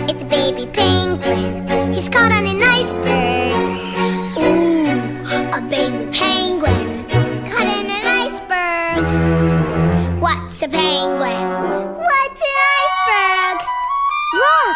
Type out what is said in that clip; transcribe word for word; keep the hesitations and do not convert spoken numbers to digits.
It's a baby penguin. He's caught on an iceberg. Ooh, a baby penguin caught in an iceberg. What's a penguin? What's an iceberg? Look!